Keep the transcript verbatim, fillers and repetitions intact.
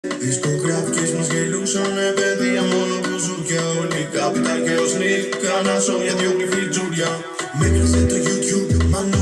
Δισκογραφικές μας γελούσανε παιδεία, μόνο μπουζούκια. Όλοι κάπιταλ και ως νίκ, κάνα σόγια, δυο γλυφή τζούρια. Με κράζε το YouTube, μάνο